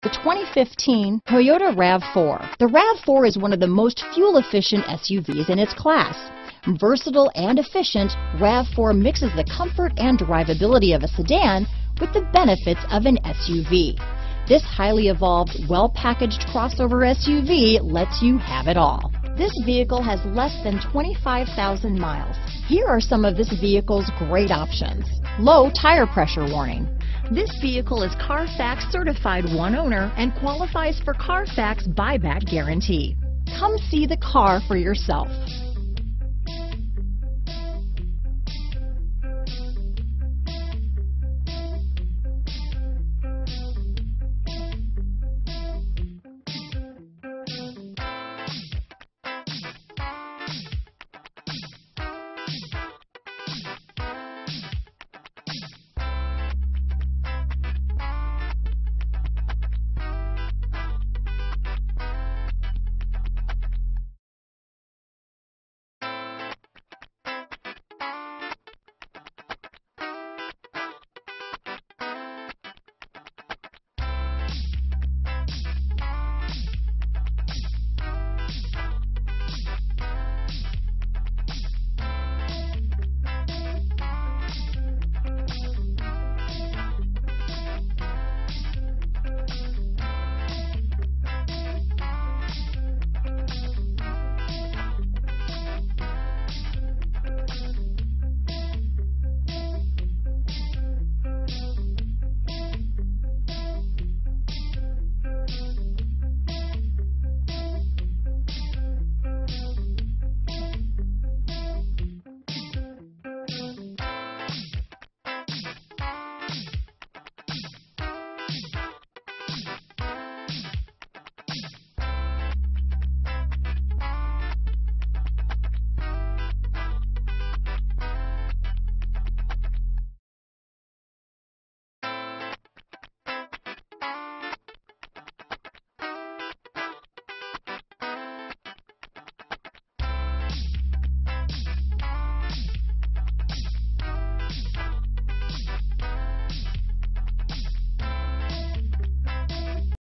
The 2015 Toyota RAV4. The RAV4 is one of the most fuel-efficient SUVs in its class. Versatile and efficient, RAV4 mixes the comfort and drivability of a sedan with the benefits of an SUV. This highly evolved, well-packaged crossover SUV lets you have it all. This vehicle has less than 25,000 miles. Here are some of this vehicle's great options. Low tire pressure warning. This vehicle is Carfax certified one owner and qualifies for Carfax buyback guarantee. Come see the car for yourself.